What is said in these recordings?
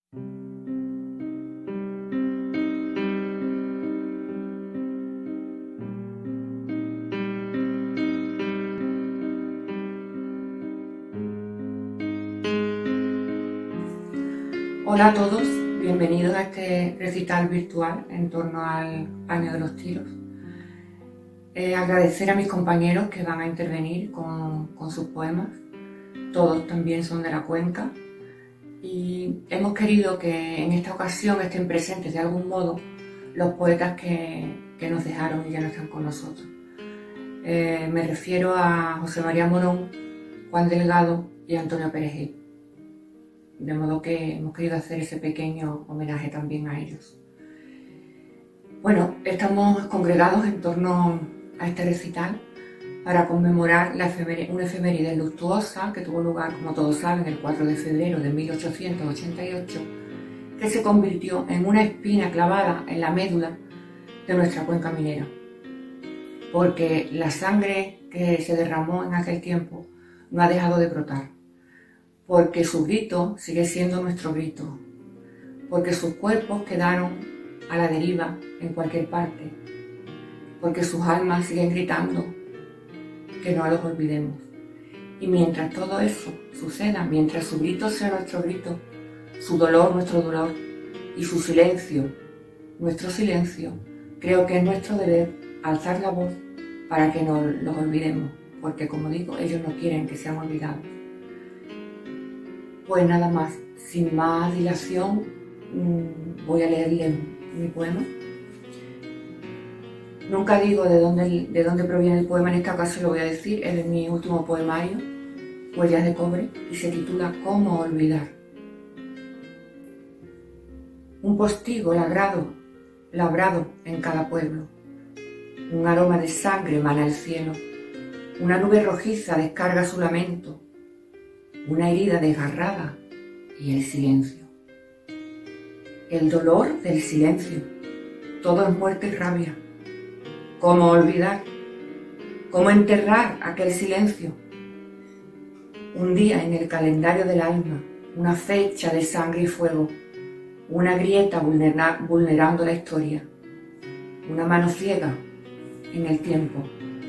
Hola a todos, bienvenidos a este recital virtual en torno al Año de los Tiros. Agradecer a mis compañeros que van a intervenir con sus poemas. Todos también son de la cuenca y hemos querido que en esta ocasión estén presentes de algún modo los poetas que nos dejaron y ya no están con nosotros. Me refiero a José María Morón, Juan Delgado y Antonio Perejil. De modo que hemos querido hacer ese pequeño homenaje también a ellos. Bueno, estamos congregados en torno a este recital para conmemorar una efeméride luctuosa que tuvo lugar, como todos saben, el 4 de febrero de 1888, que se convirtió en una espina clavada en la médula de nuestra cuenca minera. Porque la sangre que se derramó en aquel tiempo no ha dejado de brotar. Porque su grito sigue siendo nuestro grito, porque sus cuerpos quedaron a la deriva en cualquier parte, porque sus almas siguen gritando que no los olvidemos. Y mientras todo eso suceda, mientras su grito sea nuestro grito, su dolor nuestro dolor y su silencio nuestro silencio, creo que es nuestro deber alzar la voz para que no los olvidemos, porque como digo, ellos no quieren que sean olvidados. Pues nada más, sin más dilación, voy a leerle mi poema. Nunca digo de dónde proviene el poema, en esta ocasión lo voy a decir, es de mi último poemario, Huellas de Cobre, y se titula ¿Cómo olvidar? Un postigo labrado en cada pueblo, un aroma de sangre emana el cielo, una nube rojiza descarga su lamento, una herida desgarrada y el silencio. El dolor del silencio, todo es muerte y rabia. ¿Cómo olvidar? ¿Cómo enterrar aquel silencio? Un día en el calendario del alma, una fecha de sangre y fuego, una grieta vulnerando la historia, una mano ciega en el tiempo.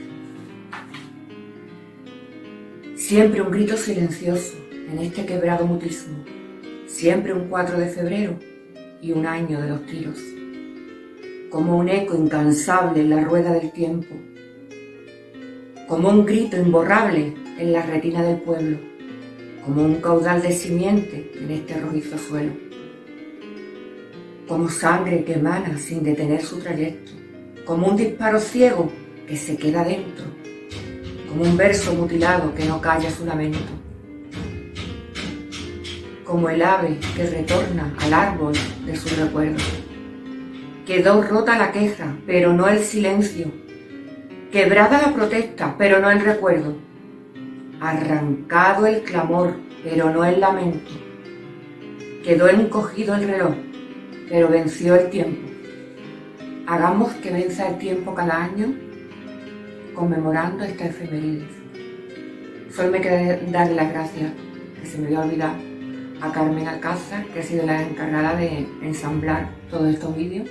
Siempre un grito silencioso en este quebrado mutismo, siempre un 4 de febrero y un año de los tiros, como un eco incansable en la rueda del tiempo, como un grito imborrable en la retina del pueblo, como un caudal de simiente en este rojizo suelo, como sangre que emana sin detener su trayecto, como un disparo ciego que se queda dentro, como un verso mutilado que no calla su lamento, como el ave que retorna al árbol de su recuerdo. Quedó rota la queja, pero no el silencio, quebrada la protesta, pero no el recuerdo, arrancado el clamor, pero no el lamento, quedó encogido el reloj, pero venció el tiempo. Hagamos que venza el tiempo cada año, conmemorando esta efeméride. Solo me queda darle las gracias, que se me había olvidado, a Carmen Alcázar, que ha sido la encargada de ensamblar todos estos vídeos,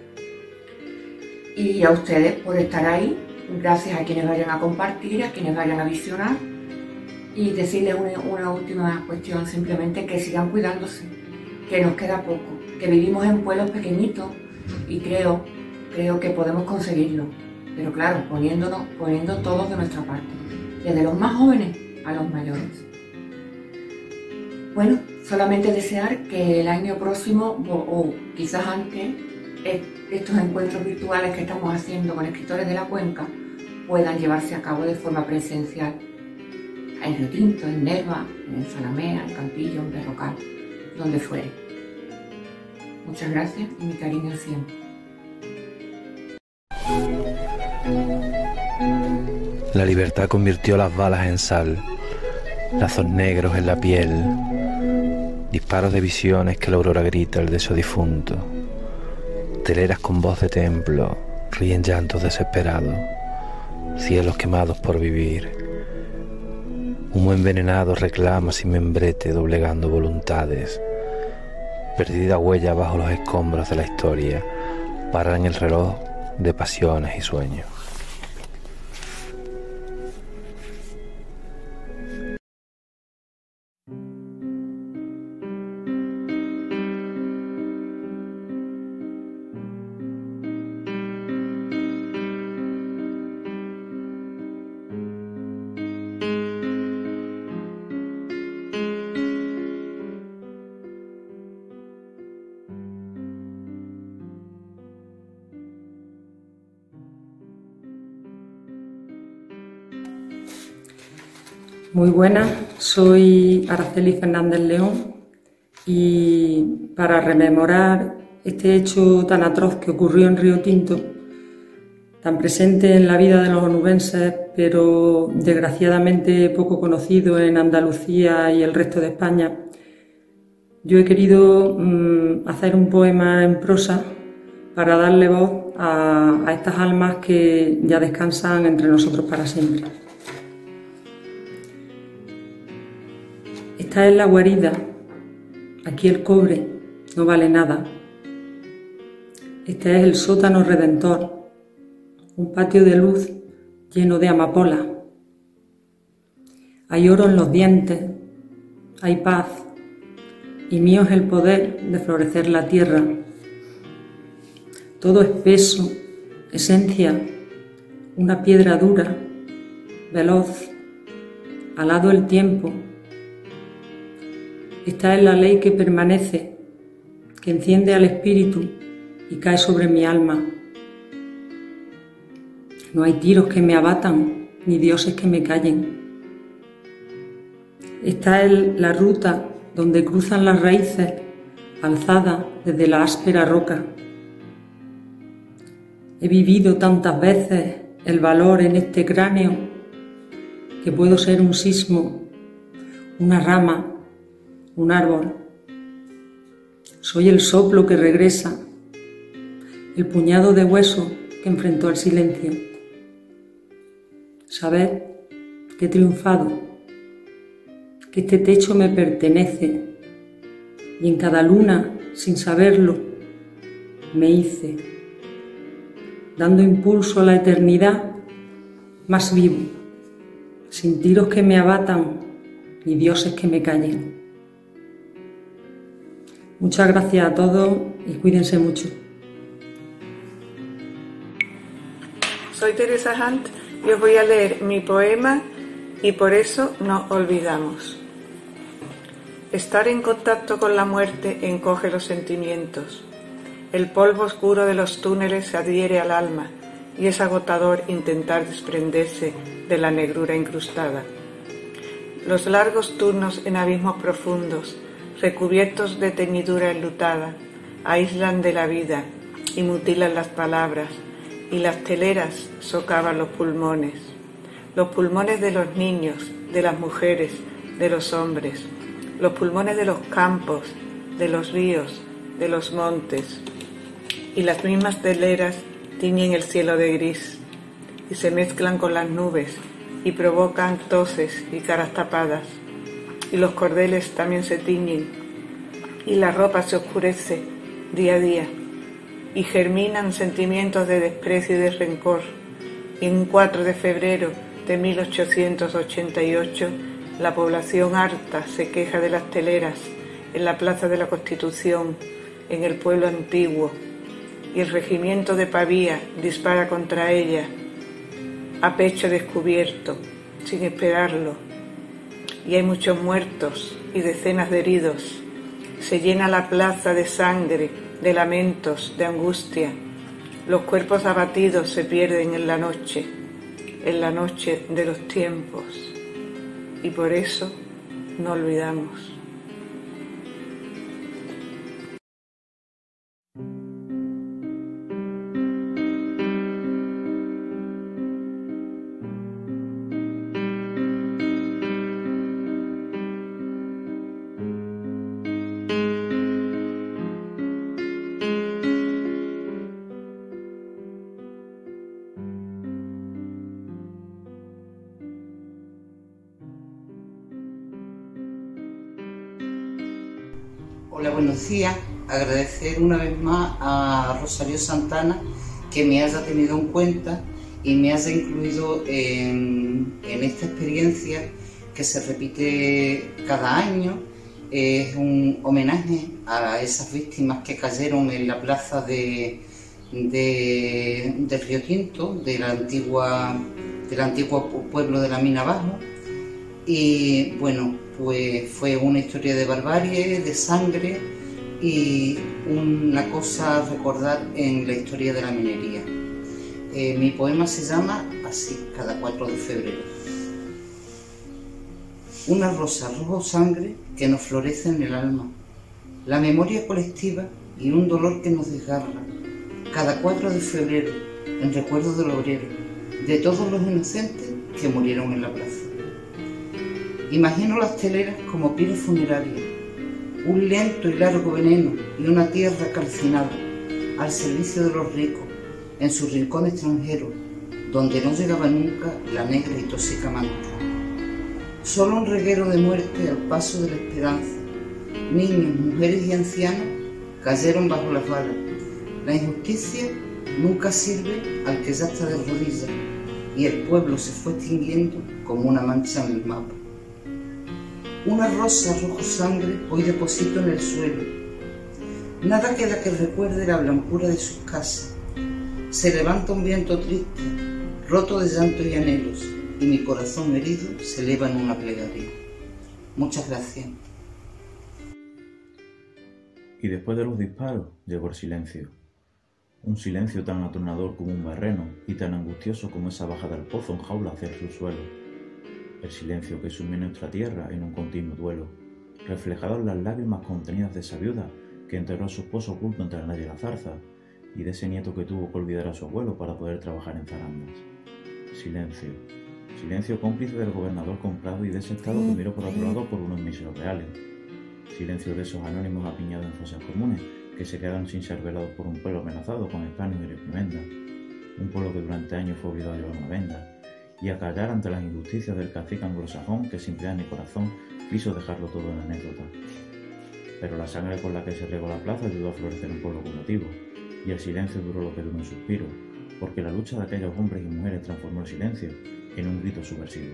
y a ustedes por estar ahí. Gracias a quienes vayan a compartir, a quienes vayan a visionar, y decirles una última cuestión, simplemente que sigan cuidándose, que nos queda poco, que vivimos en pueblos pequeñitos y creo que podemos conseguirlo. Pero claro, poniendo todos de nuestra parte, desde los más jóvenes a los mayores. Bueno, solamente desear que el año próximo, o quizás antes, estos encuentros virtuales que estamos haciendo con escritores de la cuenca puedan llevarse a cabo de forma presencial en Río Tinto, en Nerva, en Zalamea, en Campillo, en Berrocal, donde fuere. Muchas gracias y mi cariño siempre. La libertad convirtió las balas en sal, lazos negros en la piel, disparos de visiones que la aurora grita el de su difunto. Teleras con voz de templo ríen llantos desesperados, cielos quemados por vivir. Humo envenenado reclama sin membrete doblegando voluntades. perdida huella bajo los escombros de la historia, paran el reloj de pasiones y sueños. Muy buenas, soy Araceli Fernández León y para rememorar este hecho tan atroz que ocurrió en Río Tinto, tan presente en la vida de los onubenses, pero desgraciadamente poco conocido en Andalucía y el resto de España, yo he querido hacer un poema en prosa para darle voz a estas almas que ya descansan entre nosotros para siempre. Esta es la guarida, aquí el cobre no vale nada. Este es el sótano redentor, un patio de luz lleno de amapola. Hay oro en los dientes, hay paz, y mío es el poder de florecer la tierra. Todo es peso, esencia, una piedra dura, veloz, alado el tiempo. Esta es la ley que permanece, que enciende al espíritu y cae sobre mi alma. No hay tiros que me abatan, ni dioses que me callen. Esta es la ruta donde cruzan las raíces, alzadas desde la áspera roca. He vivido tantas veces el valor en este cráneo que puedo ser un sismo, una rama, un árbol. Soy el soplo que regresa, el puñado de hueso que enfrentó el silencio. Sabed que he triunfado, que este techo me pertenece y en cada luna, sin saberlo, me hice, dando impulso a la eternidad, más vivo, sin tiros que me abatan ni dioses que me callen. Muchas gracias a todos y cuídense mucho. Soy Teresa Hunt y os voy a leer mi poema Y por eso nos olvidamos. Estar en contacto con la muerte encoge los sentimientos. El polvo oscuro de los túneles se adhiere al alma y es agotador intentar desprenderse de la negrura incrustada. Los largos turnos en abismos profundos, recubiertos de teñidura enlutada, aíslan de la vida y mutilan las palabras, y las teleras socavan los pulmones de los niños, de las mujeres, de los hombres, los pulmones de los campos, de los ríos, de los montes, y las mismas teleras tiñen el cielo de gris, y se mezclan con las nubes, y provocan toses y caras tapadas, y los cordeles también se tiñen, y la ropa se oscurece día a día, y germinan sentimientos de desprecio y de rencor, y en un 4 de febrero de 1888, la población harta se queja de las teleras en la Plaza de la Constitución, en el pueblo antiguo, y el regimiento de Pavía dispara contra ella a pecho descubierto, sin esperarlo, y hay muchos muertos y decenas de heridos. Se llena la plaza de sangre, de lamentos, de angustia. Los cuerpos abatidos se pierden en la noche de los tiempos, y por eso no olvidamos. Hola, buenos días. Agradecer una vez más a Rosario Santana que me haya tenido en cuenta y me haya incluido en esta experiencia que se repite cada año. Es un homenaje a esas víctimas que cayeron en la plaza del Río Tinto, del antiguo pueblo de la Mina Abajo. Y bueno, pues fue una historia de barbarie, de sangre y una cosa a recordar en la historia de la minería. Mi poema se llama así, cada 4 de febrero. Una rosa rojo sangre que nos florece en el alma, la memoria colectiva y un dolor que nos desgarra, cada 4 de febrero, en recuerdo del obrero, de todos los inocentes que murieron en la plaza. Imagino las teleras como pieles funerarias, un lento y largo veneno y una tierra calcinada, al servicio de los ricos, en su rincón extranjero, donde no llegaba nunca la negra y tóxica manta. Solo un reguero de muerte al paso de la esperanza. Niños, mujeres y ancianos cayeron bajo las balas. La injusticia nunca sirve al que ya está de rodillas y el pueblo se fue extinguiendo como una mancha en el mapa. Una rosa rojo sangre hoy deposito en el suelo. Nada queda que recuerde la blancura de sus casas. Se levanta un viento triste, roto de llanto y anhelos, y mi corazón herido se eleva en una plegaria. Muchas gracias. Y después de los disparos llegó el silencio. Un silencio tan atronador como un barreno y tan angustioso como esa bajada del pozo en jaula hacia el subsuelo. El silencio que sumió nuestra tierra en un continuo duelo, reflejado en las lágrimas contenidas de esa viuda que enterró a su esposo oculto entre la naya y la zarza, y de ese nieto que tuvo que olvidar a su abuelo para poder trabajar en zarandas. Silencio. Silencio cómplice del gobernador comprado y de ese estado que miró por otro lado por unos míseros reales. Silencio de esos anónimos apiñados en fosas comunes que se quedaron sin ser velados por un pueblo amenazado con escarnios y reprimendas. Un pueblo que durante años fue obligado a llevar una venda y a callar ante las injusticias del cacique anglosajón que sin piedad ni corazón quiso dejarlo todo en anécdota. Pero la sangre con la que se regó la plaza ayudó a florecer un pueblo con motivo, y el silencio duró lo que duró un suspiro, porque la lucha de aquellos hombres y mujeres transformó el silencio en un grito subversivo.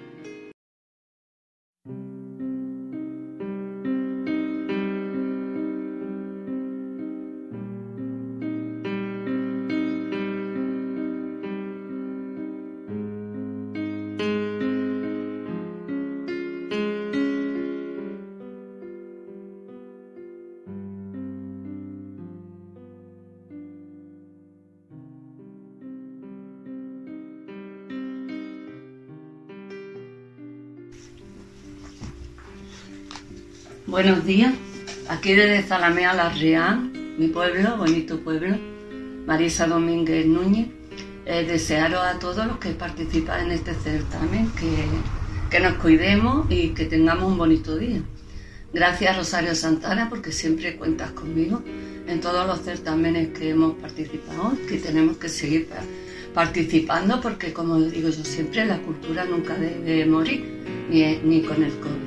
Buenos días, aquí desde Zalamea la Real, mi pueblo, bonito pueblo, Marisa Domínguez Núñez. Desearos a todos los que participan en este certamen que nos cuidemos y que tengamos un bonito día. Gracias Rosario Santana porque siempre cuentas conmigo en todos los certámenes que hemos participado, que tenemos que seguir participando porque, como digo yo siempre, la cultura nunca debe morir, ni con el COVID.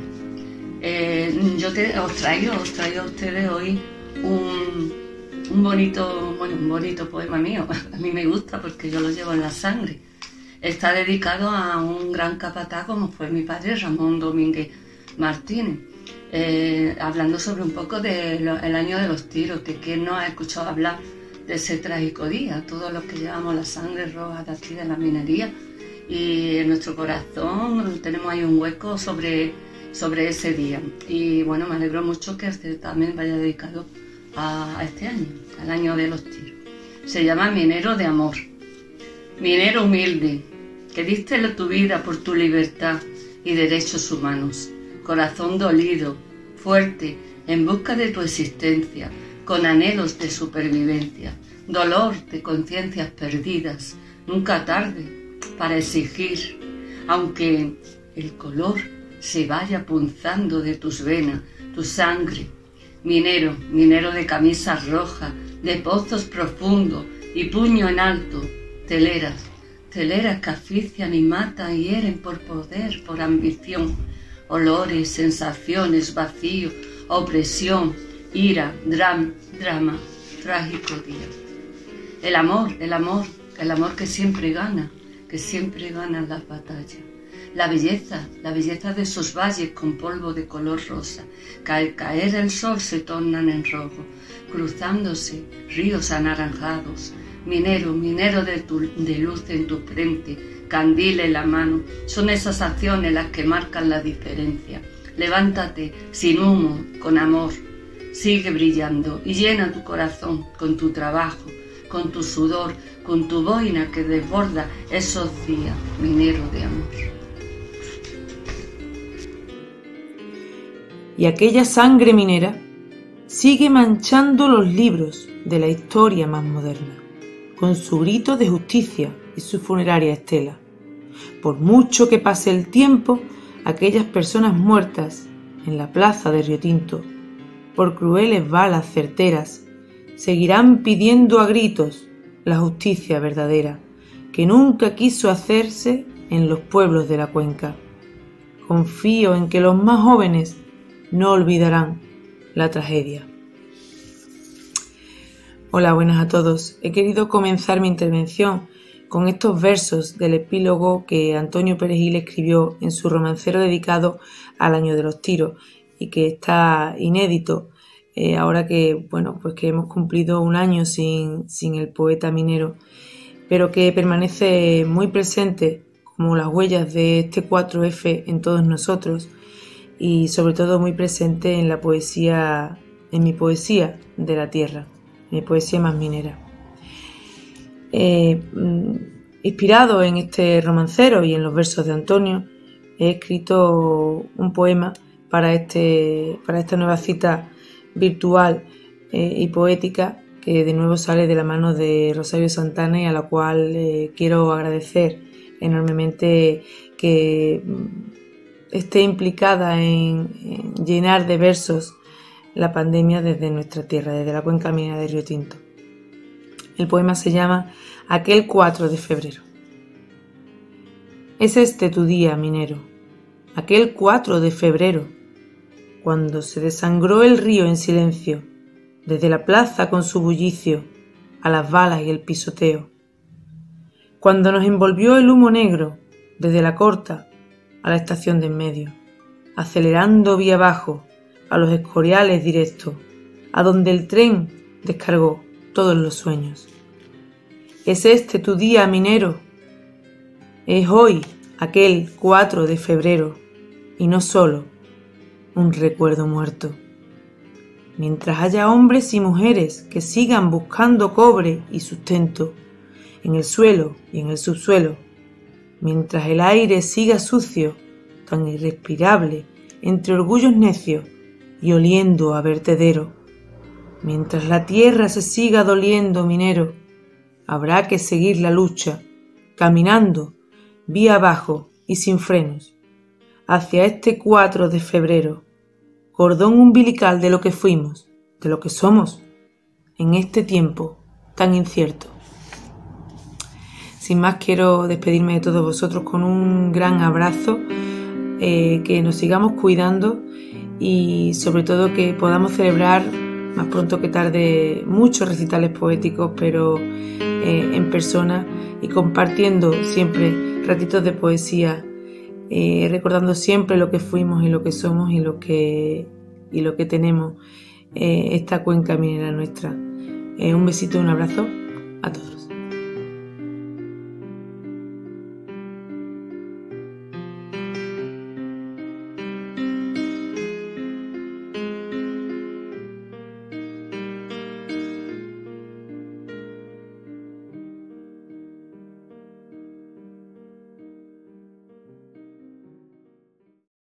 Os traigo a ustedes hoy un bonito poema mío. A mí me gusta porque yo lo llevo en la sangre. Está dedicado a un gran capataz como fue mi padre, Ramón Domínguez Martínez, hablando sobre un poco del año de los tiros, que quién no ha escuchado hablar de ese trágico día, todos los que llevamos la sangre roja de aquí de la minería, y en nuestro corazón tenemos ahí un hueco sobre ese día. Y bueno, me alegro mucho que el certamen vaya dedicado a este año, al año de los tiros. Se llama Minero de Amor. Minero humilde, que diste tu vida por tu libertad y derechos humanos. Corazón dolido, fuerte, en busca de tu existencia, con anhelos de supervivencia. Dolor de conciencias perdidas, nunca tarde para exigir, aunque el color se vaya punzando de tus venas, tu sangre. Minero, minero de camisa roja, de pozos profundos y puño en alto, teleras que asfixian y matan y hieren por poder, por ambición, olores, sensaciones, vacío, opresión, ira, drama, trágico día. El amor que siempre gana las batallas. La belleza de esos valles con polvo de color rosa, que al caer el sol se tornan en rojo, cruzándose ríos anaranjados. Minero de luz en tu frente, candil en la mano, son esas acciones las que marcan la diferencia. Levántate sin humo, con amor, sigue brillando y llena tu corazón con tu trabajo, con tu sudor, con tu boina que desborda esos días, minero de amor. Y aquella sangre minera sigue manchando los libros de la historia más moderna, con su grito de justicia y su funeraria estela. Por mucho que pase el tiempo, aquellas personas muertas en la plaza de Riotinto, por crueles balas certeras, seguirán pidiendo a gritos la justicia verdadera, que nunca quiso hacerse en los pueblos de la cuenca. Confío en que los más jóvenes no olvidarán la tragedia. Hola, buenas a todos. He querido comenzar mi intervención con estos versos del epílogo que Antonio Perejil escribió en su romancero dedicado al Año de los Tiros y que está inédito ahora que, que hemos cumplido un año sin el poeta minero, pero que permanece muy presente como las huellas de este 4F en todos nosotros y sobre todo muy presente en la poesía, en mi poesía de la tierra, mi poesía más minera. Inspirado en este romancero y en los versos de Antonio, he escrito un poema para esta nueva cita virtual y poética que de nuevo sale de la mano de Rosario Santana y a la cual quiero agradecer enormemente que esté implicada en llenar de versos la pandemia desde nuestra tierra, desde la cuenca minera de Riotinto. El poema se llama Aquel 4 de febrero. Es este tu día, minero, aquel 4 de febrero, cuando se desangró el río en silencio, desde la plaza con su bullicio, a las balas y el pisoteo. Cuando nos envolvió el humo negro, desde la corta a la estación de en medio, acelerando vía abajo a los escoriales directos, a donde el tren descargó todos los sueños. ¿Es este tu día, minero? Es hoy aquel 4 de febrero y no solo un recuerdo muerto. Mientras haya hombres y mujeres que sigan buscando cobre y sustento en el suelo y en el subsuelo, mientras el aire siga sucio, tan irrespirable, entre orgullos necios y oliendo a vertedero, mientras la tierra se siga doliendo, minero, habrá que seguir la lucha, caminando, vía abajo y sin frenos, hacia este 4 de febrero, cordón umbilical de lo que fuimos, de lo que somos, en este tiempo tan incierto. Sin más, quiero despedirme de todos vosotros con un gran abrazo, que nos sigamos cuidando y sobre todo que podamos celebrar más pronto que tarde muchos recitales poéticos, pero en persona y compartiendo siempre ratitos de poesía, recordando siempre lo que fuimos y lo que somos y lo que tenemos esta cuenca minera nuestra. Un besito y un abrazo a todos.